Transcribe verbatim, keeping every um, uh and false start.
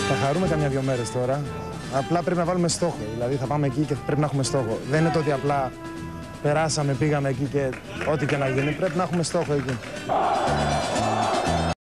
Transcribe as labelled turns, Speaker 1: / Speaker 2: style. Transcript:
Speaker 1: Θα χαρούμε καμιά-δυο μέρες τώρα. Απλά πρέπει να βάλουμε στόχο. Δηλαδή θα πάμε εκεί και πρέπει να έχουμε στόχο. Δεν είναι το ότι απλά περάσαμε, πήγαμε εκεί και ό,τι και να γίνει. Πρέπει να έχουμε στόχο εκεί.